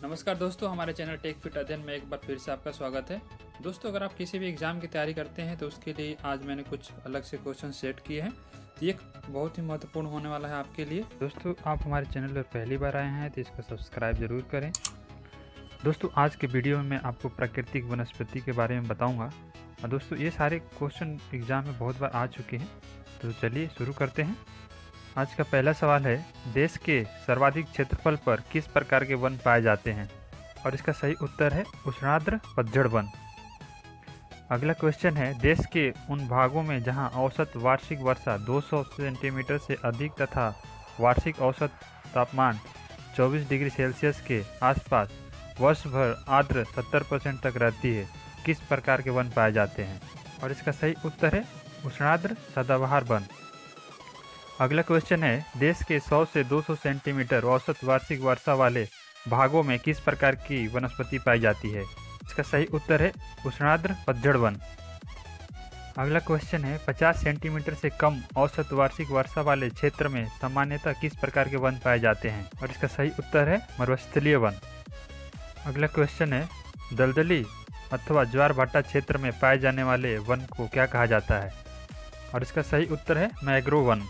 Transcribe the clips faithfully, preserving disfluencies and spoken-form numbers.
नमस्कार दोस्तों, हमारे चैनल टेक फिट अध्ययन में एक बार फिर से आपका स्वागत है। दोस्तों, अगर आप किसी भी एग्ज़ाम की तैयारी करते हैं तो उसके लिए आज मैंने कुछ अलग से क्वेश्चन सेट किए हैं। तो ये बहुत ही महत्वपूर्ण होने वाला है आपके लिए। दोस्तों, आप हमारे चैनल पर पहली बार आए हैं तो इसको सब्सक्राइब ज़रूर करें। दोस्तों, आज के वीडियो में मैं आपको प्राकृतिक वनस्पति के बारे में बताऊँगा। और दोस्तों, ये सारे क्वेश्चन एग्ज़ाम में बहुत बार आ चुके हैं, तो चलिए शुरू करते हैं। आज का पहला सवाल है, देश के सर्वाधिक क्षेत्रफल पर किस प्रकार के वन पाए जाते हैं? और इसका सही उत्तर है उष्णार्द्र पतझड़ वन। अगला क्वेश्चन है, देश के उन भागों में जहां औसत वार्षिक वर्षा दो सौ सेंटीमीटर से अधिक तथा वार्षिक औसत तापमान चौबीस डिग्री सेल्सियस के आसपास वर्ष भर आर्द्र सत्तर परसेंट तक रहती है, किस प्रकार के वन पाए जाते हैं? और इसका सही उत्तर है उष्णार्द्र सदाबहार वन। अगला क्वेश्चन है, देश के सौ से दो सौ सेंटीमीटर औसत वार्षिक वर्षा वाले भागों में किस प्रकार की वनस्पति पाई जाती है? इसका सही उत्तर है उष्णार्द्र पतझड़ वन। अगला क्वेश्चन है, पचास सेंटीमीटर से कम औसत वार्षिक वर्षा वाले क्षेत्र में सामान्यतः किस प्रकार के वन पाए जाते हैं? और इसका सही उत्तर है मरुस्थलीय वन। अगला क्वेश्चन है, दलदली अथवा ज्वार भाटा क्षेत्र में पाए जाने वाले वन को क्या कहा जाता है? और इसका सही उत्तर है मैंग्रोव वन।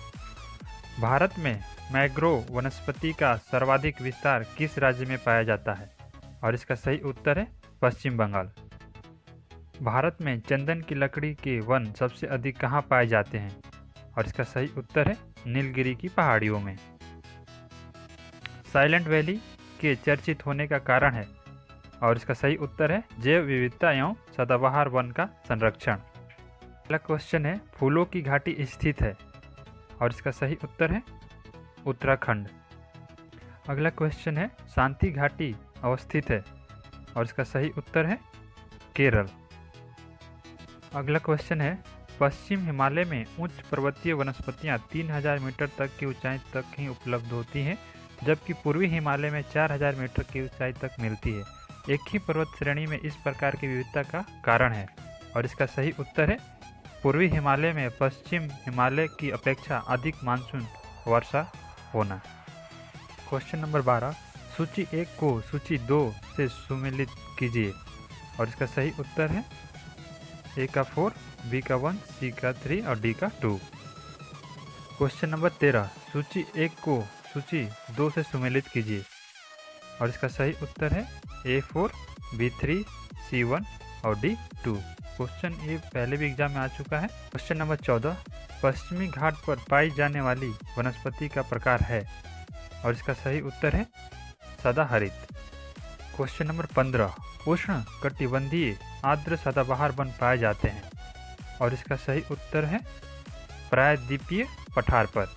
भारत में मैंग्रोव वनस्पति का सर्वाधिक विस्तार किस राज्य में पाया जाता है? और इसका सही उत्तर है पश्चिम बंगाल। भारत में चंदन की लकड़ी के वन सबसे अधिक कहाँ पाए जाते हैं? और इसका सही उत्तर है नीलगिरी की पहाड़ियों में। साइलेंट वैली के चर्चित होने का कारण है? और इसका सही उत्तर है जैव विविधता एवं सदाबहार वन का संरक्षण। अगला क्वेश्चन है, फूलों की घाटी स्थित है? और इसका सही उत्तर है उत्तराखंड। अगला क्वेश्चन है, शांति घाटी अवस्थित है? और इसका सही उत्तर है केरल। अगला क्वेश्चन है, पश्चिम हिमालय में उच्च पर्वतीय वनस्पतियां तीन हज़ार मीटर तक की ऊंचाई तक ही उपलब्ध होती हैं, जबकि पूर्वी हिमालय में चार हज़ार मीटर की ऊंचाई तक मिलती है। एक ही पर्वत श्रेणी में इस प्रकार की विविधता का कारण है? और इसका सही उत्तर है पूर्वी हिमालय में पश्चिम हिमालय की अपेक्षा अधिक मानसून वर्षा होना। क्वेश्चन नंबर बारह, सूची एक को सूची दो से सुमेलित कीजिए। और इसका सही उत्तर है ए का फोर, बी का वन, सी का थ्री और डी का टू। क्वेश्चन नंबर तेरह, सूची एक को सूची दो से सुमेलित कीजिए। और इसका सही उत्तर है A four, B three, C one और डी टू। क्वेश्चन ये पहले भी एग्जाम में आ चुका है। क्वेश्चन नंबर चौदह, पश्चिमी घाट पर पाई जाने वाली वनस्पति का प्रकार है? और इसका सही उत्तर है सदाहरित। क्वेश्चन नंबर पंद्रह, उष्ण कटिबंधीय आर्द्र सदाबहार वन पाए जाते हैं? और इसका सही उत्तर है प्रायद्वीपीय पठार पर।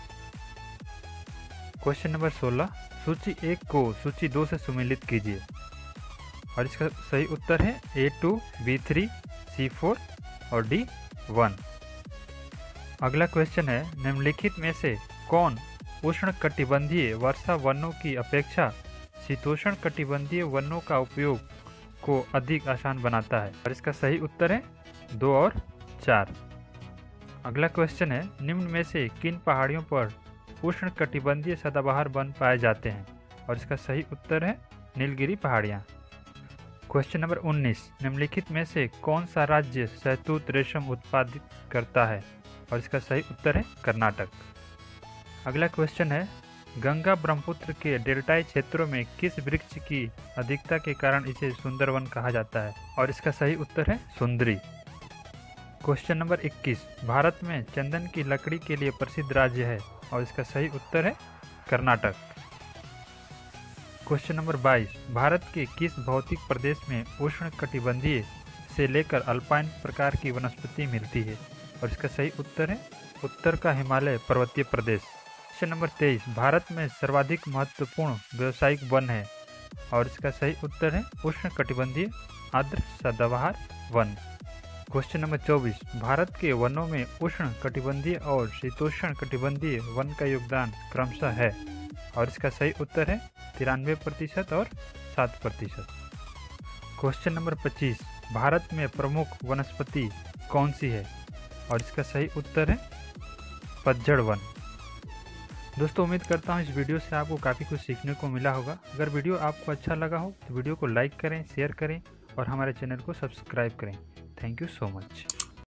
क्वेश्चन नंबर सोलह, सूची एक को सूची दो से सुमेलित कीजिए। और इसका सही उत्तर है A two, B three, C four और डी वन। अगला क्वेश्चन है, निम्नलिखित में से कौन उष्ण कटिबंधीय वर्षा वनों की अपेक्षा शीतोष्ण कटिबंधीय वनों का उपयोग को अधिक आसान बनाता है? और इसका सही उत्तर है दो और चार। अगला क्वेश्चन है, निम्न में से किन पहाड़ियों पर उष्ण कटिबंधीय सदाबहार वन पाए जाते हैं? और इसका सही उत्तर है नीलगिरी पहाड़ियाँ। क्वेश्चन नंबर उन्नीस, निम्नलिखित में से कौन सा राज्य शहतूत रेशम उत्पादित करता है? और इसका सही उत्तर है कर्नाटक। अगला क्वेश्चन है, गंगा ब्रह्मपुत्र के डेल्टाई क्षेत्रों में किस वृक्ष की अधिकता के कारण इसे सुंदरवन कहा जाता है? और इसका सही उत्तर है सुंदरी। क्वेश्चन नंबर इक्कीस, भारत में चंदन की लकड़ी के लिए प्रसिद्ध राज्य है? और इसका सही उत्तर है कर्नाटक। क्वेश्चन नंबर बाईस, भारत के किस भौतिक प्रदेश में उष्ण कटिबंधीय से लेकर अल्पाइन प्रकार की वनस्पति मिलती है? और इसका सही उत्तर है उत्तर का हिमालय पर्वतीय प्रदेश। क्वेश्चन नंबर तेईस, भारत में सर्वाधिक महत्वपूर्ण व्यावसायिक वन है? और इसका सही उत्तर है उष्ण कटिबंधीय आर्द्र सदाबहार वन। क्वेश्चन नंबर चौबीस, भारत के वनों में उष्ण कटिबंधीय और शीतोष्ण कटिबंधीय वन का योगदान क्रमशः है? और इसका सही उत्तर है तिरानवे प्रतिशत और सात प्रतिशत। क्वेश्चन नंबर पच्चीस, भारत में प्रमुख वनस्पति कौन सी है? और इसका सही उत्तर है पतझड़ वन। दोस्तों उम्मीद करता हूँ इस वीडियो से आपको काफ़ी कुछ सीखने को मिला होगा। अगर वीडियो आपको अच्छा लगा हो तो वीडियो को लाइक करें, शेयर करें और हमारे चैनल को सब्सक्राइब करें। Thank you so much.